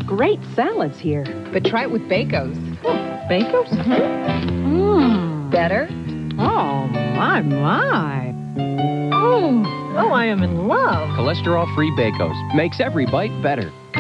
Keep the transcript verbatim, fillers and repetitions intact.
great salads here. But try it with Bac-Os. Oh, Bac-Os? Mmm. Better? Oh, my, my. Oh, oh, I am in love. Cholesterol-free Bac-Os makes every bite better.